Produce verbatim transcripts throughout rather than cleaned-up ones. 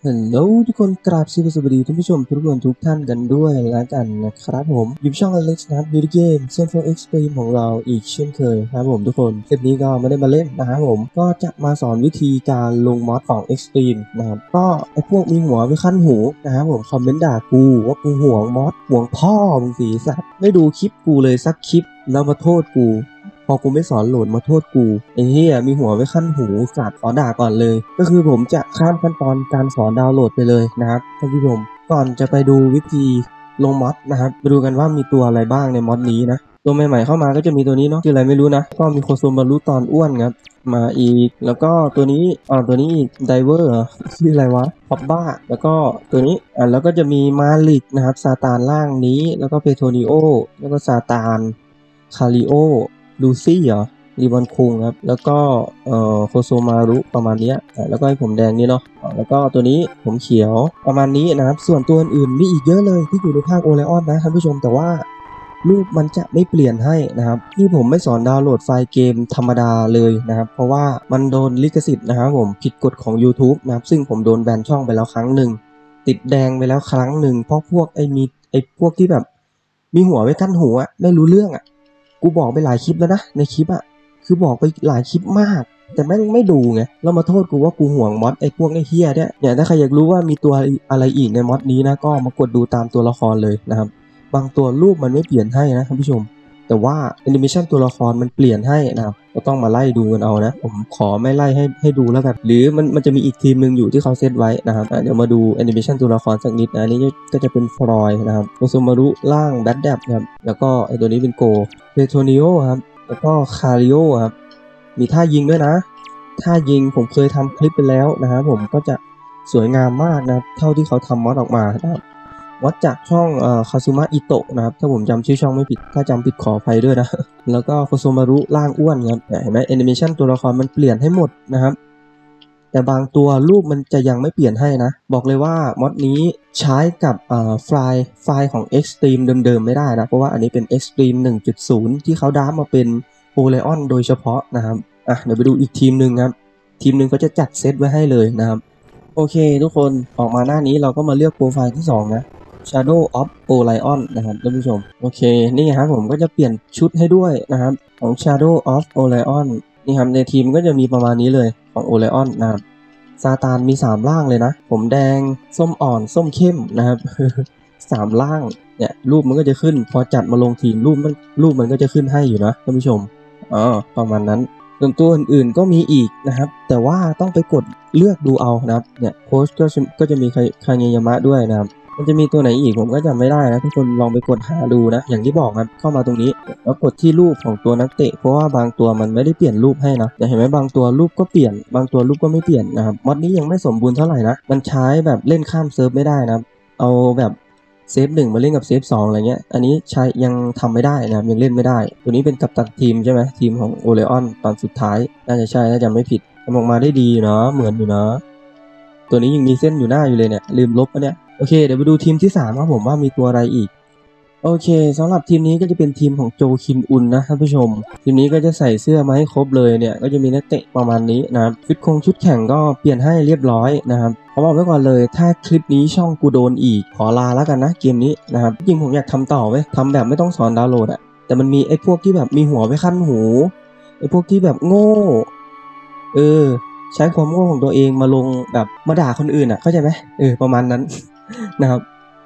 ฮัลโหลทุกคนกราบสวัสดีท่านผู้ชมทุกคนทุกท่านกันด้วยแล้วกันนะครับผมอยู่ช่อง Alex นะครับวิดีเกมเซนโฟ Extreme ของเราอีกเช่นเคยครับผมทุกคนคลิปนี้ก็ไม่ได้มาเล่นนะครับผมก็จะมาสอนวิธีการลงมอดของ Extreme นะครับก็ไอพวกมีหัวไปขั้นหูนะครับผมคอมเมนต์ด่ากูว่ากูห่วงมอดห่วงพ่อมึงสีสัตว์ไม่ดูคลิปกูเลยสักคลิปแล้วมาโทษกูพอกูไม่สอนโหลดมาโทษกูไอ้เหี้ยมีหัวไว้ขั้นหูสัตว์ขอด่าก่อนเลยก็คือผมจะข้ามขั้นตอนการสอนดาวน์โหลดไปเลยนะครับท่านผู้ชมก่อนจะไปดูวิธีลงมอดนะครับไปดูกันว่ามีตัวอะไรบ้างในมอดนี้นะตัวใหม่ๆเข้ามาก็จะมีตัวนี้เนาะชื่ออะไรไม่รู้นะก็มีโคโซมารุตอนอ้วนครับมาอีกแล้วก็ตัวนี้อ่าตัวนี้อีกไดเวอร์ชื่ออะไรวะฮอบบ้าแล้วก็ตัวนี้อ่าแล้วก็จะมีมาลิกนะครับซาตานล่างนี้แล้วก็เปโทนิโอแล้วก็ซาตานคาริโอลูซี่เหรอรีบอนคุงครับแล้วก็เอ่อโคโซมารุประมาณนี้แล้วก็ให้ผมแดงนี่เนาะแล้วก็ตัวนี้ผมเขียวประมาณนี้นะครับส่วนตัวอื่นมีอีกเยอะเลยที่อยู่ในภาคโอไลออนนะท่านผู้ชมแต่ว่ารูปมันจะไม่เปลี่ยนให้นะครับที่ผมไม่สอนดาวน์โหลดไฟล์เกมธรรมดาเลยนะครับเพราะว่ามันโดนลิขสิทธิ์นะครับผมผิดกฎของ YouTube นะครับซึ่งผมโดนแบนช่องไปแล้วครั้งหนึ่งติดแดงไปแล้วครั้งหนึ่งเพราะพวกไอ้มีไอ้พวกที่แบบมีหัวไว้กั้นหัวไม่รู้เรื่องอ่ะกูบอกไปหลายคลิปแล้วนะในคลิปอ่ะคือบอกไปหลายคลิปมากแต่แม่งไม่ดูไงแล้วมาโทษกูว่ากูห่วงมอดไอ้พวกไอ้เฮียเนี่ยเนี่ยถ้าใครอยากรู้ว่ามีตัวอะไรอีกในมอดนี้นะก็มากดดูตามตัวละครเลยนะครับบางตัวรูปมันไม่เปลี่ยนให้นะท่านผู้ชมแต่ว่าแอนิเมชันตัวละครมันเปลี่ยนให้นะครับก็ต้องมาไล่ดูกันเอานะผมขอไม่ไล่ให้ให้ดูแล้วกันหรือมันมันจะมีอีกทีมหนึ่งอยู่ที่เขาเซตไว้นะครับเดี๋ยวมาดูแอนิเมชันตัวละครสักนิดนะนี่ก็จะเป็นฟลอยนะครับโอโซมารุล่างแบดแดบครับแล้วก็ไอตัวนี้เป็นโกเพโทนิโอครับแล้วก็คาริโอครับมีท่ายิงด้วยนะท่ายิงผมเคยทำคลิปไปแล้วนะครับผมก็จะสวยงามมากนะเท่าที่เขาทำมอดออกมานะครับมอดจากช่องเอ่อคาซูมะอิโตะนะครับถ้าผมจำชื่อช่องไม่ผิดถ้าจำผิดขออภัยด้วยนะแล้วก็โคโซมารุล่างอ้วนครับเห็นไหมแอนิเมชันตัวละครมันเปลี่ยนให้หมดนะครับแต่บางตัวรูปมันจะยังไม่เปลี่ยนให้นะบอกเลยว่ามอดนี้ใช้กับเอ่อไฟล์ไฟล์ของ Extreme เดิมๆไม่ได้นะเพราะว่าอันนี้เป็น Extreme หนึ่งจุดศูนย์ ที่เขาดาฟมาเป็นโอไลออนโดยเฉพาะนะครับอ่ะเดี๋ยวไปดูอีกทีมหนึ่งครับทีมหนึ่งก็จะจัดเซตไว้ให้เลยนะครับโอเคทุกคนออกมาหน้านี้เราก็มาเลือกโปรไฟล์ที่สองนะ Shadow of Orion นะครับท่านผู้ชมโอเคนี่ครับผมก็จะเปลี่ยนชุดให้ด้วยนะครับของ Shadow of Orion นี่ครับในทีมก็จะมีประมาณนี้เลยของ Orion นะครับซาตานมีสามร่างเลยนะผมแดงส้มอ่อนส้มเข้มนะครับ สามร่างเนี่ยรูปมันก็จะขึ้นพอจัดมาลงทีมรูปมันรูปมันก็จะขึ้นให้อยู่นะท่านผู้ชมอ๋อประมาณนั้นส่วนตัวอื่นๆก็มีอีกนะครับแต่ว่าต้องไปกดเลือกดูเอานะครับเนี่ยโค้ชก็ก็จะมีคาเงยามะด้วยนะครับมันจะมีตัวไหนอีกผมก็จำไม่ได้นะทุกคนลองไปกดหาดูนะอย่างที่บอกครับเข้ามาตรงนี้แล้วกดที่รูปของตัวนักเตะเพราะว่าบางตัวมันไม่ได้เปลี่ยนรูปให้นะเห็นไหมบางตัวรูปก็เปลี่ยนบางตัวรูปก็ไม่เปลี่ยนนะครับมอดนี้ยังไม่สมบูรณ์เท่าไหร่นะมันใช้แบบเล่นข้ามเซิร์ฟไม่ได้นะเอาแบบเซฟหนึ่งมาเล่นกับเซฟสองอะไรเงี้ยอันนี้ใช้ยังทำไม่ได้นะยังเล่นไม่ได้ตัวนี้เป็นกัปตันทีมใช่ไหมทีมของโอเลออนตอนสุดท้ายน่าจะใช่น่าจะไม่ผิดทำออกมาได้ดีเนาะเหมือนอยู่นะตัวนี้ยังมีเส้นอยู่หน้าอยู่เลยเนี่ยลืมลบปะเนี่ยโอเคเดี๋ยวไปดูทีมที่สามครับผมว่ามีตัวอะไรอีกโอเคสำหรับทีมนี้ก็จะเป็นทีมของโจคินอุนนะท่านผู้ชมทีมนี้ก็จะใส่เสื้อมาให้ครบเลยเนี่ยก็จะมีนักเตะประมาณนี้นะครับชุดคงชุดแข่งก็เปลี่ยนให้เรียบร้อยนะครับผมบอกไว้ก่อนเลยถ้าคลิปนี้ช่องกูโดนอีกขอลาแล้วกันนะเกมนี้นะครับจริงผมอยากทำต่อไว้ทำแบบไม่ต้องสอนดาวน์โหลดอะแต่มันมีไอ้พวกที่แบบมีหัวไว้ขั้นหูไอ้พวกที่แบบโง่เออใช้ความโง่ของตัวเองมาลงแบบมาด่าคนอื่นอะเข้าใจไหมเออประมาณนั้น นะครับ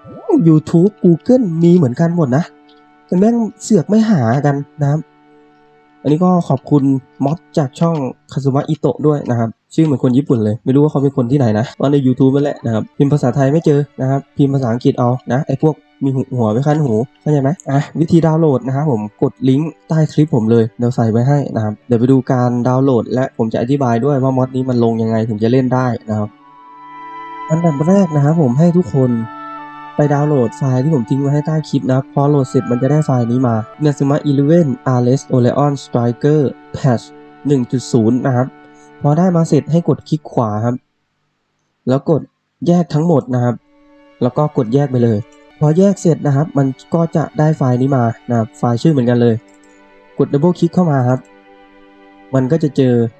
YouTube Google มีเหมือนกันหมดนะแต่แม่งเสือกไม่หากันนะครับอันนี้ก็ขอบคุณมอดจากช่องคาซุมะอิโตะด้วยนะครับชื่อเหมือนคนญี่ปุ่นเลยไม่รู้ว่าเขาเป็นคนที่ไหนนะว่าใน YouTube นั่นแหละนะครับพิมพ์ภาษาไทยไม่เจอนะครับพิมพ์ภาษาอังกฤษเอานะไอ้พวกมีหัวไม่คันหูเข้าใจไหมอ่ะวิธีดาวน์โหลดนะครับผมกดลิงก์ใต้คลิปผมเลยเดี๋ยวใส่ไว้ให้นะครับเดี๋ยวไปดูการดาวน์โหลดและผมจะอธิบายด้วยว่ามอดนี้มันลงยังไงถึงจะเล่นได้นะครับอันดับแรกนะครับผมให้ทุกคนไปดาวน์โหลดไฟล์ที่ผมทิ้งไว้ให้ใต้คลิปนะพอโหลดเสร็จมันจะได้ไฟล์นี้มา Inazuma สิบเอ็ด อาร์ เอส Orion Striker Patch หนึ่งจุดศูนย์ นะครับพอได้มาเสร็จให้กดคลิกขวาครับแล้วกดแยกทั้งหมดนะครับแล้วก็กดแยกไปเลยพอแยกเสร็จนะครับมันก็จะได้ไฟล์นี้มานะครับไฟล์ชื่อเหมือนกันเลยกดดับเบิลคลิกเข้ามาครับมันก็จะเจอไ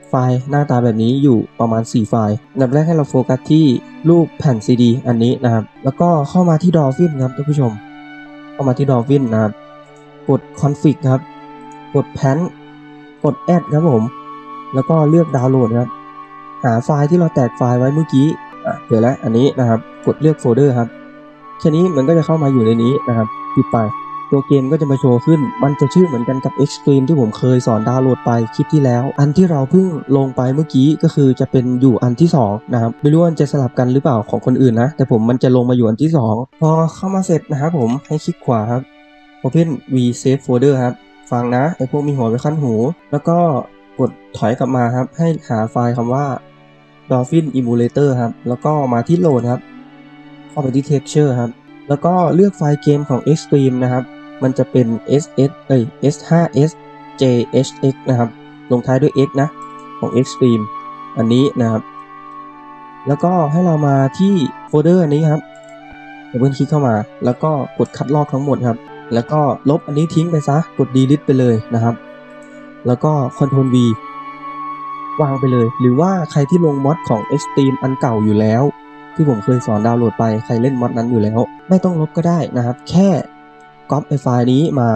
ไฟล์หน้าตาแบบนี้อยู่ประมาณสี่ไฟล์อันดับแรกให้เราโฟกัสที่รูปแผ่น ซี ดี อันนี้นะครับแล้วก็เข้ามาที่ Dolphin ครับท่านผู้ชมเข้ามาที่ Dolphin นะครับกด config ครับกด pan กด add ครับผมแล้วก็เลือกดาวน์โหลดครับหาไฟล์ที่เราแตกไฟล์ไว้เมื่อกี้อ่ะเจอแล้วอันนี้นะครับกดเลือกโฟลเดอร์ครับแค่นี้มันก็จะเข้ามาอยู่ในนี้นะครับปิดไปตัวเกมก็จะมาโชว์ขึ้นมันจะชื่อเหมือนกันกับ Extreme ที่ผมเคยสอนดาวน์โหลดไปคลิปที่แล้วอันที่เราเพิ่งลงไปเมื่อกี้ก็คือจะเป็นอยู่อันที่สองนะครับไม่รู้ว่าจะสลับกันหรือเปล่าของคนอื่นนะแต่ผมมันจะลงมาอยู่อันที่สองพอเข้ามาเสร็จนะครับผมให้คลิกขวาครับ Open V Save Folder ครับฟังนะไอพวกมีหัวไว้ขั้นหูแล้วก็กดถอยกลับมาครับให้หาไฟล์คำว่า Dolphin Emulator ครับแล้วก็มาที่โหลดครับเข้าไปที่ Texture ครับแล้วก็เลือกไฟล์เกมของ Extreme นะครับมันจะเป็น เอส เอส เอ้ย เอส ห้า เอส เจ เอช เอ็กซ์ นะครับลงท้ายด้วย X นะของ Extreme อันนี้นะครับแล้วก็ให้เรามาที่โฟลเดอร์อันนี้ครับดับเบิลคลิกเข้ามาแล้วก็กดคัดลอกทั้งหมดครับแล้วก็ลบอันนี้ทิ้งไปซะกด delete ไปเลยนะครับแล้วก็ Ctrl V วางไปเลยหรือว่าใครที่ลงมอดของ Extreme อันเก่าอยู่แล้วที่ผมเคยสอนดาวน์โหลดไปใครเล่นมอดนั้นอยู่แล้วไม่ต้องลบก็ได้นะครับแค่ก๊อปไฟล์นี้มา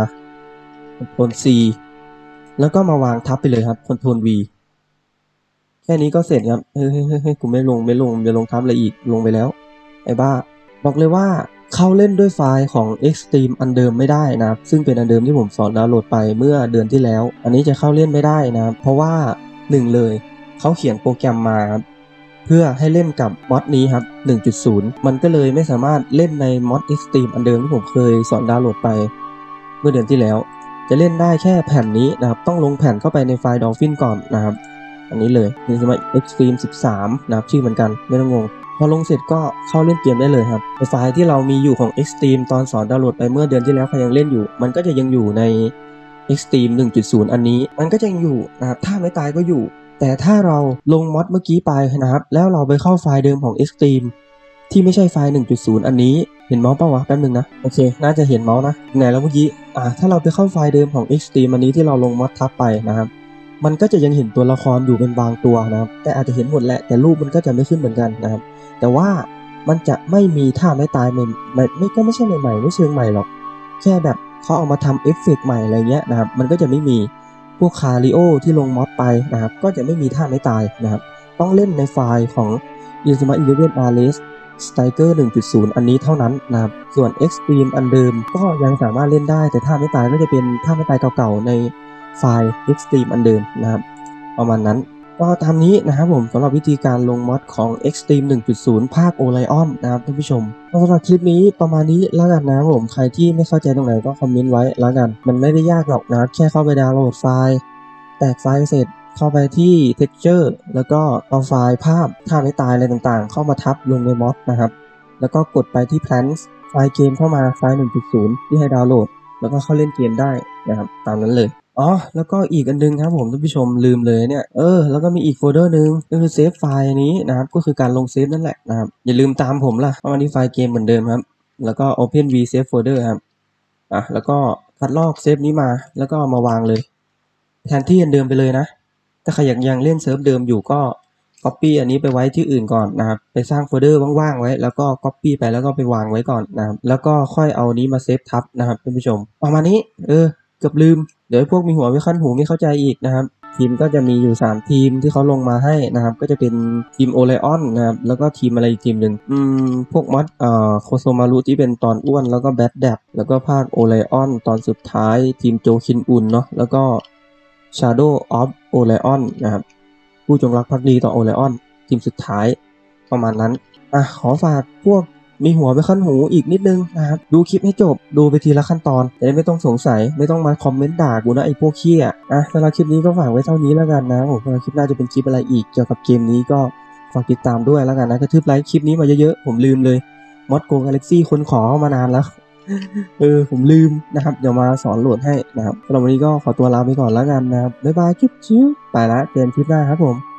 Ctrl C แล้วก็มาวางทับไปเลยครับ Ctrl V แค่นี้ก็เสร็จครับเฮ้ยเฮ้ยเฮ้ยกูไม่ลงไม่ลงจะลงทับอะไรอีกลงไปแล้วไอ้บ้าบอกเลยว่าเข้าเล่นด้วยไฟล์ของ Extreme อันเดิมไม่ได้นะครับซึ่งเป็นอันเดิมที่ผมสอนดาวน์โหลดไปเมื่อเดือนที่แล้วอันนี้จะเข้าเล่นไม่ได้นะครับเพราะว่าหนึ่งเลยเขาเขียนโปรแกรมมาครับเพื่อให้เล่นกับมอดนี้ครับ หนึ่งจุดศูนย์ มันก็เลยไม่สามารถเล่นในมอด Extreme อันเดิมที่ผมเคยสอนดาวน์โหลดไปเมื่อเดือนที่แล้วจะเล่นได้แค่แผ่นนี้นะครับต้องลงแผ่นเข้าไปในไฟล์ Dolphin ก่อนนะครับอันนี้เลยนี่จะมา Extreme สิบสามนะครับชื่อเหมือนกันไม่ต้องงงพอลงเสร็จก็เข้าเล่นเกมได้เลยครับไฟล์ที่เรามีอยู่ของ Extreme ตอนสอนดาวน์โหลดไปเมื่อเดือนที่แล้วใครยังเล่นอยู่มันก็จะยังอยู่ใน Extreme หนึ่งจุดศูนย์ อันนี้มันก็จะยังอยู่นะครับถ้าไม่ตายก็อยู่แต่ถ้าเราลงมอดเมื่อกี้ไปนะครับแล้วเราไปเข้าไฟล์เดิมของ Extreme ที่ไม่ใช่ไฟล์ หนึ่งจุดศูนย์ อันนี้เห็นเมาส์ป่าวะแป๊บนึงนะโอเคน่าจะเห็นเมาส์นะไหนแล้วเมื่อกี้อ่าถ้าเราไปเข้าไฟล์เดิมของ Extreme อันนี้ที่เราลงมอดทับไปนะครับมันก็จะยังเห็นตัวละครอยู่เป็นบางตัวนะครับแต่อาจจะเห็นหมดแหละแต่รูปมันก็จะไม่ขึ้นเหมือนกันนะครับแต่ว่ามันจะไม่มีท่าไม่ตายใหม่ไม่ไม่ก็ไม่ใช่ใหม่ๆไม่เชิงใหม่หรอกแค่แบบเขาเอามาทำเอฟเฟกต์ใหม่อะไรเงี้ยนะครับมันก็จะไม่มีพวกคาริโอที่ลงมอดไปนะครับก็จะไม่มีท่าไม่ตายนะครับต้องเล่นในไฟล์ของ Inazuma Eleven Ares Striker หนึ่งจุดศูนย์ อันนี้เท่านั้นนะครับส่วน Extreme อันเดิมก็ยังสามารถเล่นได้แต่ท่าไม่ตายก็จะเป็นท่าไม่ตายเก่าๆในไฟล์ Extreme อันเดิมนะครับประมาณนั้นก็ตามนี้นะครับผมสำหรับวิธีการลงมอดของ Extreme หนึ่งจุดศูนย์ ภาค Orion นะครับท่านผู้ชมสำหรับคลิปนี้ประมาณนี้แล้วกันนะครับผมใครที่ไม่เข้าใจตรงไหนก็คอมเมนต์ไว้แล้วกันมันไม่ได้ยากหรอกนะครับแค่เข้าไปดาวน์โหลดไฟล์แตกไฟล์เสร็จเข้าไปที่ texture แล้วก็เอาไฟล์ภาพท่าไม่ตายอะไรต่างๆเข้ามาทับลงในมอดนะครับแล้วก็กดไปที่ plans ไฟล์เกมเข้ามาไฟล์ หนึ่งจุดศูนย์ ที่ให้ดาวน์โหลดแล้วก็เข้าเล่นเกมได้นะครับตามนั้นเลยอ๋อแล้วก็อีกอันนึงครับผมท่านผู้ชมลืมเลยเนี่ยเออแล้วก็มีอีกโฟลเดอร์นึงก็คือเซฟไฟล์นี้นะครับก็คือการลงเซฟนั่นแหละนะครับอย่าลืมตามผมล่ะเพราะวันนี้ไฟล์เกมเหมือนเดิมครับแล้วก็ Open V Save Folder ครับอ่ะแล้วก็คัดลอกเซฟนี้มาแล้วก็มาวางเลยแทนที่อันเดิมไปเลยนะถ้าใครอยากยังเล่นเซิร์ฟเดิมอยู่ก็ Copy อันนี้ไปไว้ที่อื่นก่อนนะครับไปสร้างโฟลเดอร์ว่างๆไว้แล้วก็ Copy ไปแล้วก็ไปวางไว้ก่อนนะครับแล้วก็ค่อยเอานี้มาเซฟทับนะครับท่านผู้ชมประมาณนี้เออเกือบลืมเดี๋ยวพวกมีหัวไม่ขั้นหูไม่เข้าใจอีกนะครับทีมก็จะมีอยู่สามทีมที่เขาลงมาให้นะครับก็จะเป็นทีมโอไลออนนะครับแล้วก็ทีมอะไรอีกทีมหนึ่งอืมพวกมอดเอ่อโคโซมารุที่เป็นตอนอ้วนแล้วก็แบดแดบแล้วก็ภาคโอไลออนตอนสุดท้ายทีมโจคินอุนเนาะแล้วก็ Shadow of Orion นะครับผู้จงรักภักดีต่อโอไลออนทีมสุดท้ายประมาณนั้นอ่ะขอฝากพวกมีหัวไปขั้นหูอีกนิดนึงนะครับดูคลิปให้จบดูไปทีละขั้นตอนจะได้ไม่ต้องสงสัยไม่ต้องมาคอมเมนต์ด่ากูนะไอ้พวกเขี้ยอ่ะสำหรับคลิปนี้ก็ฝากไว้เท่านี้แล้วกันนะผมสำหรับคลิปหน้าจะเป็นคลิปอะไรอีกเกี่ยวกับเกมนี้ก็ฝากติดตามด้วยแล้วกันนะกระทืบไลค์คลิปนี้มาเยอะๆผมลืมเลยมอดโกกาแล็กซี่คนขอมานานแล้วเออผมลืมนะครับเดี๋ยวมาสอนโหลดให้นะครับสำหรับวันนี้ก็ขอตัวลาไปก่อนแล้วกันนะครับบ๊ายบายจุ๊บจิ๊บไปละเจอกันคลิปหน้าครับผม